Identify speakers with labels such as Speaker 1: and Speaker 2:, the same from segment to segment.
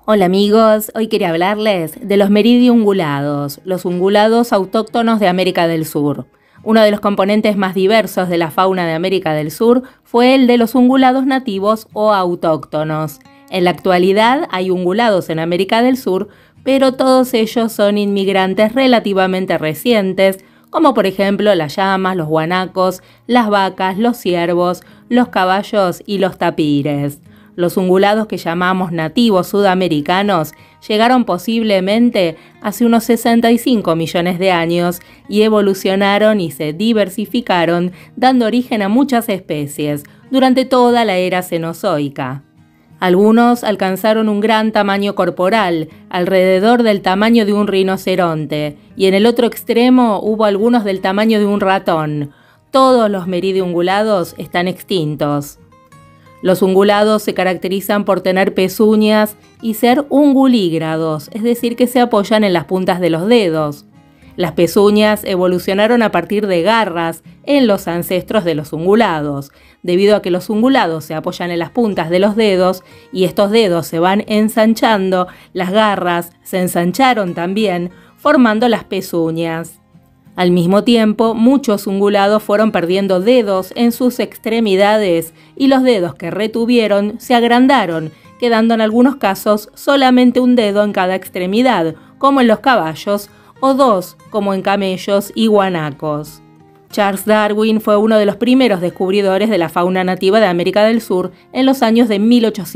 Speaker 1: Hola amigos, hoy quería hablarles de los meridiungulados, los ungulados autóctonos de América del Sur. Uno de los componentes más diversos de la fauna de América del Sur fue el de los ungulados nativos o autóctonos. En la actualidad hay ungulados en América del Sur, pero todos ellos son inmigrantes relativamente recientes, como por ejemplo las llamas, los guanacos, las vacas, los ciervos, los caballos y los tapires. Los ungulados que llamamos nativos sudamericanos llegaron posiblemente hace unos 65 millones de años y evolucionaron y se diversificaron, dando origen a muchas especies durante toda la era cenozoica. Algunos alcanzaron un gran tamaño corporal, alrededor del tamaño de un rinoceronte, y en el otro extremo hubo algunos del tamaño de un ratón. Todos los meridiungulados están extintos. Los ungulados se caracterizan por tener pezuñas y ser ungulígrados, es decir, que se apoyan en las puntas de los dedos. Las pezuñas evolucionaron a partir de garras en los ancestros de los ungulados, debido a que los ungulados se apoyan en las puntas de los dedos y estos dedos se van ensanchando, las garras se ensancharon también, formando las pezuñas. Al mismo tiempo, muchos ungulados fueron perdiendo dedos en sus extremidades y los dedos que retuvieron se agrandaron, quedando en algunos casos solamente un dedo en cada extremidad, como en los caballos, o dos, como en camellos y guanacos. Charles Darwin fue uno de los primeros descubridores de la fauna nativa de América del Sur en los años de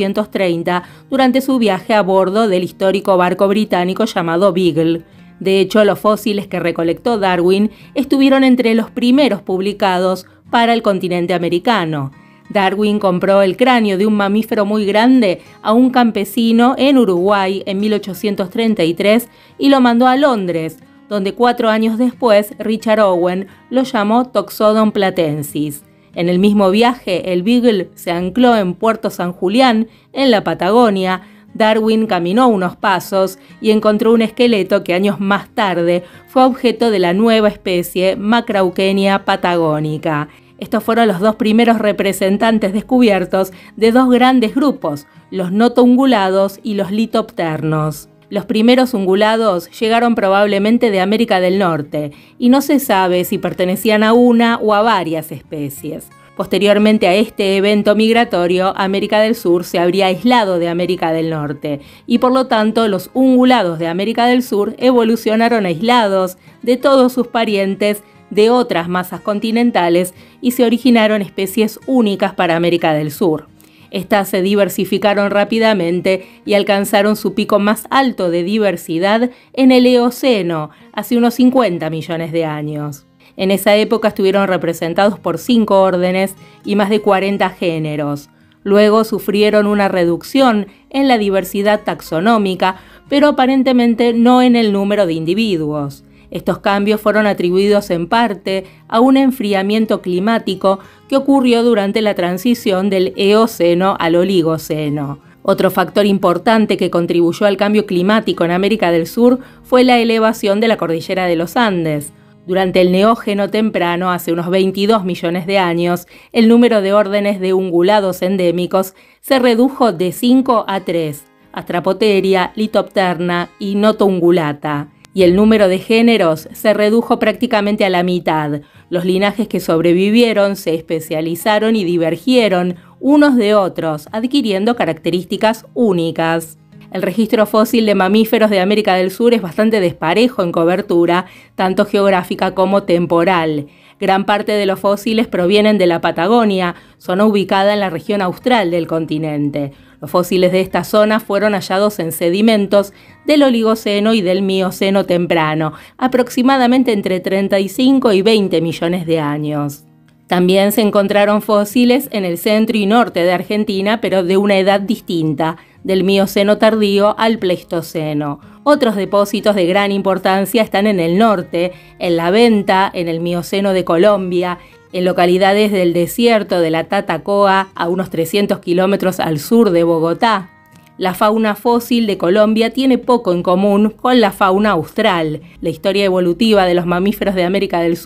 Speaker 1: 1830, durante su viaje a bordo del histórico barco británico llamado Beagle. De hecho, los fósiles que recolectó Darwin estuvieron entre los primeros publicados para el continente americano. Darwin compró el cráneo de un mamífero muy grande a un campesino en Uruguay en 1833 y lo mandó a Londres, donde 4 años después Richard Owen lo llamó Toxodon platensis. En el mismo viaje, el Beagle se ancló en Puerto San Julián, en la Patagonia. Darwin caminó unos pasos y encontró un esqueleto que años más tarde fue objeto de la nueva especie Macrauchenia patagónica. Estos fueron los dos primeros representantes descubiertos de dos grandes grupos, los notoungulados y los litopternos. Los primeros ungulados llegaron probablemente de América del Norte y no se sabe si pertenecían a una o a varias especies. Posteriormente a este evento migratorio, América del Sur se habría aislado de América del Norte y por lo tanto los ungulados de América del Sur evolucionaron aislados de todos sus parientes de otras masas continentales y se originaron especies únicas para América del Sur. Estas se diversificaron rápidamente y alcanzaron su pico más alto de diversidad en el Eoceno, hace unos 50 millones de años. En esa época estuvieron representados por 5 órdenes y más de 40 géneros. Luego sufrieron una reducción en la diversidad taxonómica, pero aparentemente no en el número de individuos. Estos cambios fueron atribuidos en parte a un enfriamiento climático que ocurrió durante la transición del Eoceno al Oligoceno. Otro factor importante que contribuyó al cambio climático en América del Sur fue la elevación de la cordillera de los Andes. Durante el Neógeno temprano, hace unos 22 millones de años, el número de órdenes de ungulados endémicos se redujo de 5 a 3, Astrapoteria, Litopterna y Notoungulata, y el número de géneros se redujo prácticamente a la mitad. Los linajes que sobrevivieron se especializaron y divergieron unos de otros, adquiriendo características únicas. El registro fósil de mamíferos de América del Sur es bastante desparejo en cobertura, tanto geográfica como temporal. Gran parte de los fósiles provienen de la Patagonia, zona ubicada en la región austral del continente. Los fósiles de esta zona fueron hallados en sedimentos del Oligoceno y del Mioceno temprano, aproximadamente entre 35 y 20 millones de años. También se encontraron fósiles en el centro y norte de Argentina, pero de una edad distinta, del Mioceno tardío al Pleistoceno. Otros depósitos de gran importancia están en el norte, en La Venta, en el Mioceno de Colombia, en localidades del desierto de la Tatacoa, a unos 300 kilómetros al sur de Bogotá. La fauna fósil de Colombia tiene poco en común con la fauna austral. La historia evolutiva de los mamíferos de América del Sur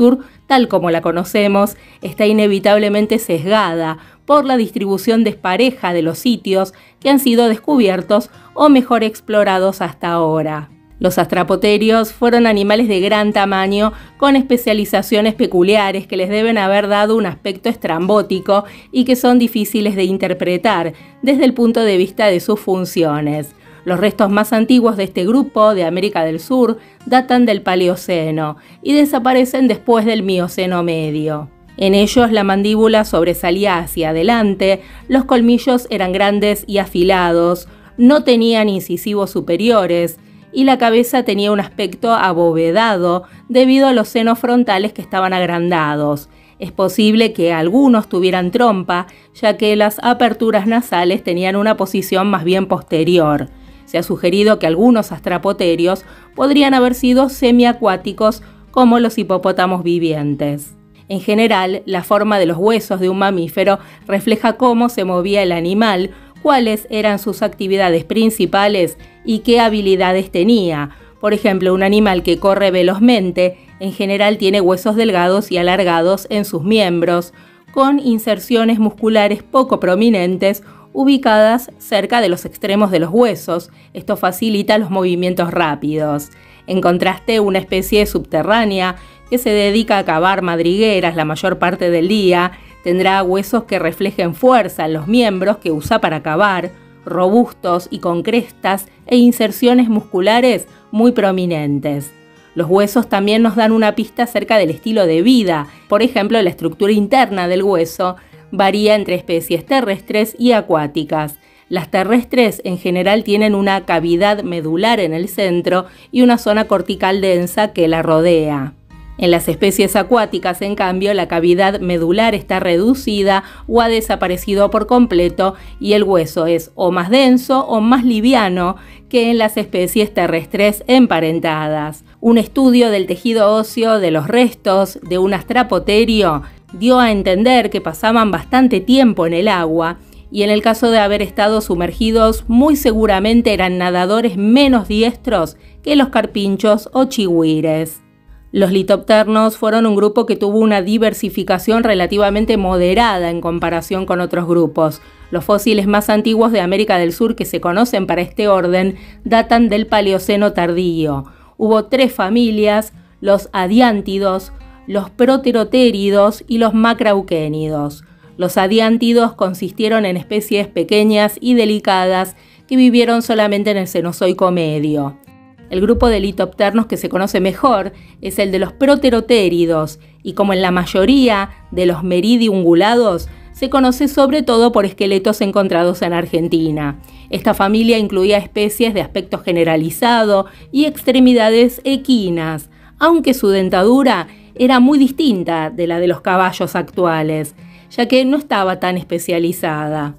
Speaker 1: tal como la conocemos, está inevitablemente sesgada por la distribución despareja de los sitios que han sido descubiertos o mejor explorados hasta ahora. Los astrapoterios fueron animales de gran tamaño con especializaciones peculiares que les deben haber dado un aspecto estrambótico y que son difíciles de interpretar desde el punto de vista de sus funciones. Los restos más antiguos de este grupo de América del Sur datan del Paleoceno y desaparecen después del Mioceno medio. En ellos la mandíbula sobresalía hacia adelante, los colmillos eran grandes y afilados, no tenían incisivos superiores y la cabeza tenía un aspecto abovedado debido a los senos frontales que estaban agrandados. Es posible que algunos tuvieran trompa, ya que las aperturas nasales tenían una posición más bien posterior. Se ha sugerido que algunos astrapoterios podrían haber sido semiacuáticos como los hipopótamos vivientes. En general, la forma de los huesos de un mamífero refleja cómo se movía el animal, cuáles eran sus actividades principales y qué habilidades tenía. Por ejemplo, un animal que corre velozmente en general tiene huesos delgados y alargados en sus miembros, con inserciones musculares poco prominentes ubicadas cerca de los extremos de los huesos. Esto facilita los movimientos rápidos. En contraste, una especie subterránea que se dedica a cavar madrigueras la mayor parte del día tendrá huesos que reflejen fuerza en los miembros que usa para cavar, robustos y con crestas e inserciones musculares muy prominentes. Los huesos también nos dan una pista acerca del estilo de vida. Por ejemplo, la estructura interna del hueso varía entre especies terrestres y acuáticas. Las terrestres en general tienen una cavidad medular en el centro y una zona cortical densa que la rodea. En las especies acuáticas, en cambio, la cavidad medular está reducida o ha desaparecido por completo y el hueso es o más denso o más liviano que en las especies terrestres emparentadas. Un estudio del tejido óseo de los restos de un astrapoterio dio a entender que pasaban bastante tiempo en el agua y en el caso de haber estado sumergidos, muy seguramente eran nadadores menos diestros que los carpinchos o chigüires. Los litopternos fueron un grupo que tuvo una diversificación relativamente moderada en comparación con otros grupos. Los fósiles más antiguos de América del Sur que se conocen para este orden datan del Paleoceno tardío. Hubo 3 familias, los adiántidos, los proterotéridos y los macrauquénidos. Los adiántidos consistieron en especies pequeñas y delicadas que vivieron solamente en el Cenozoico medio. El grupo de litopternos que se conoce mejor es el de los proterotéridos y como en la mayoría de los meridiungulados, se conoce sobre todo por esqueletos encontrados en Argentina. Esta familia incluía especies de aspecto generalizado y extremidades equinas, aunque su dentadura era muy distinta de la de los caballos actuales, ya que no estaba tan especializada.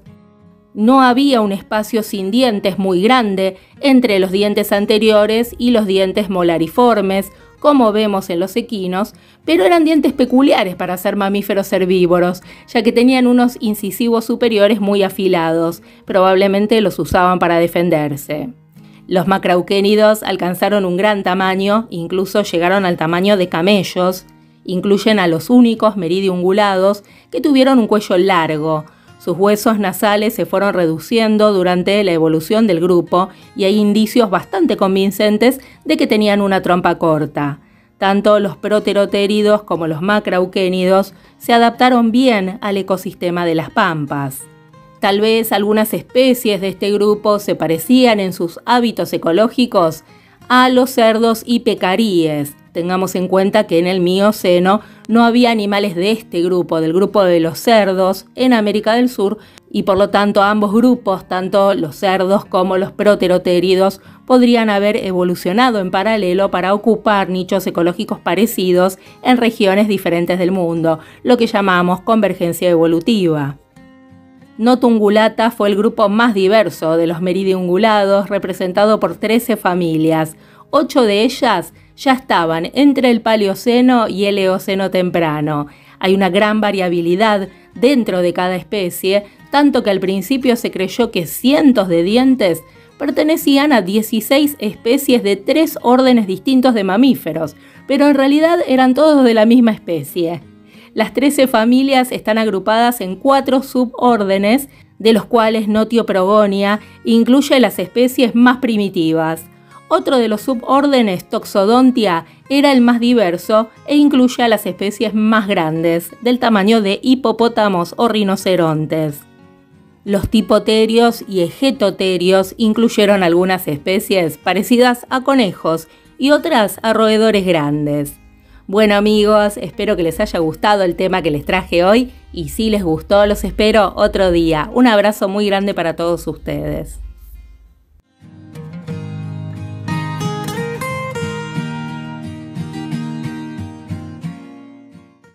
Speaker 1: No había un espacio sin dientes muy grande entre los dientes anteriores y los dientes molariformes, como vemos en los equinos, pero eran dientes peculiares para ser mamíferos herbívoros, ya que tenían unos incisivos superiores muy afilados, probablemente los usaban para defenderse. Los macrauquénidos alcanzaron un gran tamaño, incluso llegaron al tamaño de camellos. Incluyen a los únicos meridiungulados que tuvieron un cuello largo. Sus huesos nasales se fueron reduciendo durante la evolución del grupo y hay indicios bastante convincentes de que tenían una trompa corta. Tanto los proterotéridos como los macrauquénidos se adaptaron bien al ecosistema de las pampas. Tal vez algunas especies de este grupo se parecían en sus hábitos ecológicos a los cerdos y pecaríes. Tengamos en cuenta que en el Mioceno no había animales de este grupo, del grupo de los cerdos, en América del Sur, y por lo tanto ambos grupos, tanto los cerdos como los proterotéridos, podrían haber evolucionado en paralelo para ocupar nichos ecológicos parecidos en regiones diferentes del mundo, lo que llamamos convergencia evolutiva. Notungulata fue el grupo más diverso de los meridiungulados, representado por 13 familias. 8 de ellas ya estaban entre el Paleoceno y el Eoceno temprano. Hay una gran variabilidad dentro de cada especie, tanto que al principio se creyó que cientos de dientes pertenecían a 16 especies de 3 órdenes distintos de mamíferos, pero en realidad eran todos de la misma especie. Las 13 familias están agrupadas en 4 subórdenes, de los cuales Notioprogonia incluye las especies más primitivas. Otro de los subórdenes, Toxodontia, era el más diverso e incluye a las especies más grandes, del tamaño de hipopótamos o rinocerontes. Los tipoterios y egetoterios incluyeron algunas especies parecidas a conejos y otras a roedores grandes. Bueno amigos, espero que les haya gustado el tema que les traje hoy y si les gustó los espero otro día. Un abrazo muy grande para todos ustedes.